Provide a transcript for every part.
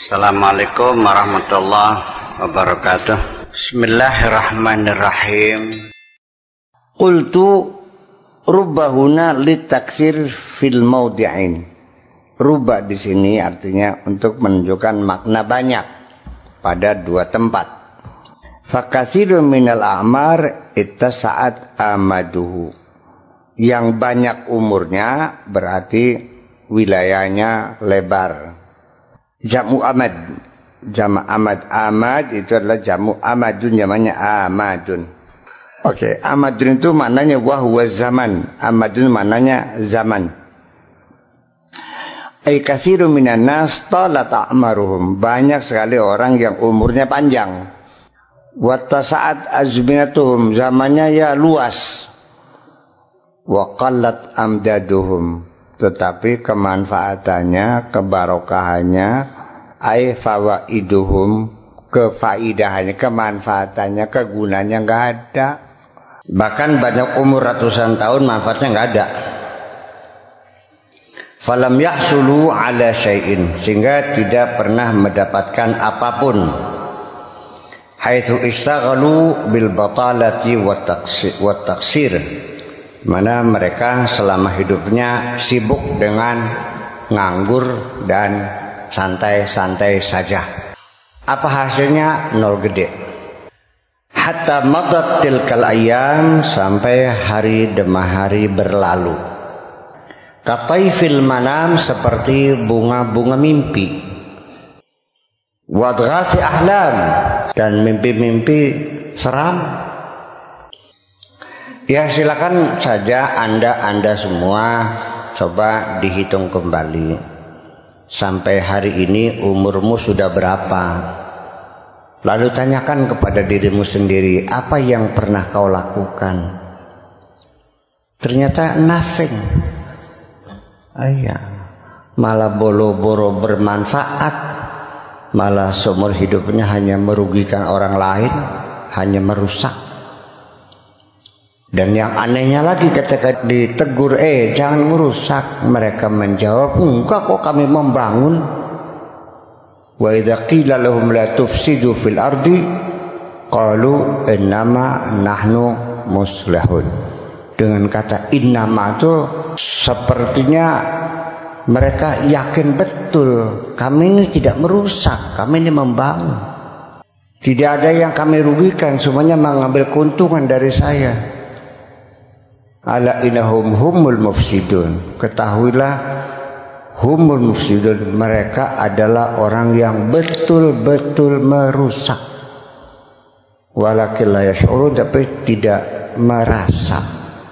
Assalamualaikum warahmatullahi wabarakatuh. Bismillahirrahmanirrahim. Qultu rubbahuna litaksir fil maudi'in. Rubah di sini artinya untuk menunjukkan makna banyak pada dua tempat. Fakasiru minal a'mar ittasa'at amaduhu. Yang banyak umurnya berarti wilayahnya lebar. Jamu amad, jama amad, amad itu adalah jamu amadun, namanya amadun. Oke, amadun itu maknanya wahwa zaman, amadun maknanya zaman. Ay kasiru minan nas talat a'maruhum, banyak sekali orang yang umurnya panjang. Wattasa'at azminatuhum, zamannya ya luas. Wa qallat amdaduhum, tetapi kemanfaatannya, kebarokahannya, ay fawaiduhum, kefaidahannya, kemanfaatannya, kegunaannya nggak ada. Bahkan banyak umur ratusan tahun manfaatnya nggak ada. Falam yahsulu ala syai'in, sehingga tidak pernah mendapatkan apapun. Haitsu istaghalu bil batalati wat taksir, mana mereka selama hidupnya sibuk dengan nganggur dan santai-santai saja. Apa hasilnya? Nol gede. Hatta madat tilkal ayyam, sampai hari demi hari berlalu. Kataifil manam, seperti bunga-bunga mimpi. Wadghasi ahlam, dan mimpi-mimpi seram. Ya silakan saja anda semua coba dihitung kembali. Sampai hari ini umurmu sudah berapa? Lalu tanyakan kepada dirimu sendiri, apa yang pernah kau lakukan? Ternyata nothing. Malah boro-boro bermanfaat. Malah seumur hidupnya hanya merugikan orang lain, hanya merusak. Dan yang anehnya lagi ketika ditegur, jangan merusak, mereka menjawab, enggak kok kami membangun. Wa idza qila lahum la tufsidu fil ardi qalu innama nahnu muslihun. Dengan kata innama itu sepertinya mereka yakin betul kami ini tidak merusak, kami ini membangun. Tidak ada yang kami rugikan, semuanya mengambil keuntungan dari saya. Ala innahum humul mufsidun, ketahuilah humul mufsidun, mereka adalah orang yang betul-betul merusak. Walakin la yash'urun, tapi tidak merasa.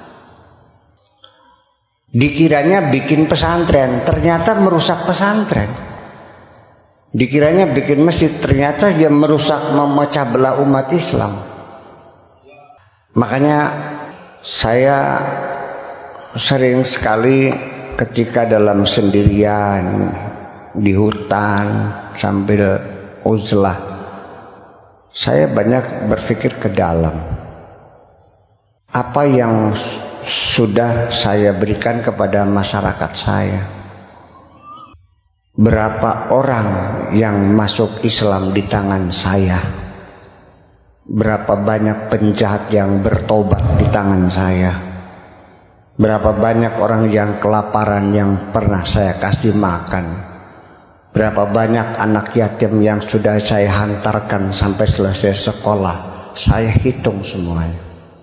Dikiranya bikin pesantren, ternyata merusak pesantren. Dikiranya bikin masjid, ternyata dia merusak, memecah belah umat Islam. Makanya saya sering sekali ketika dalam sendirian di hutan sambil uzlah, saya banyak berpikir ke dalam. Apa yang sudah saya berikan kepada masyarakat saya? Berapa orang yang masuk Islam di tangan saya? Berapa banyak penjahat yang bertobat di tangan saya? Berapa banyak orang yang kelaparan yang pernah saya kasih makan? Berapa banyak anak yatim yang sudah saya hantarkan sampai selesai sekolah? Saya hitung semuanya.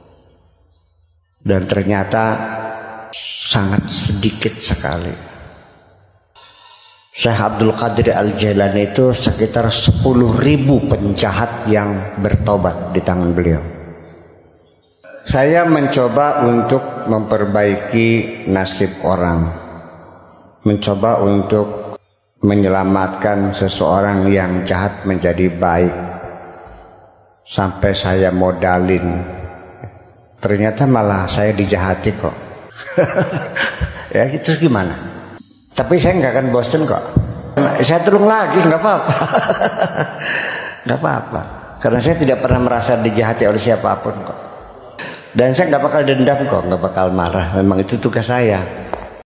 Dan ternyata sangat sedikit sekali. Syekh Abdul Qadir Al-Jailani itu sekitar 10.000 penjahat yang bertobat di tangan beliau. Saya mencoba untuk memperbaiki nasib orang, mencoba untuk menyelamatkan seseorang yang jahat menjadi baik. Sampai saya modalin, ternyata malah saya dijahati kok. Ya itu gimana? Tapi saya nggak akan bosen kok. Saya tolong lagi, nggak apa-apa. Nggak apa-apa. Karena saya tidak pernah merasa dijahati oleh siapapun kok. Dan saya nggak bakal dendam kok, nggak bakal marah. Memang itu tugas saya.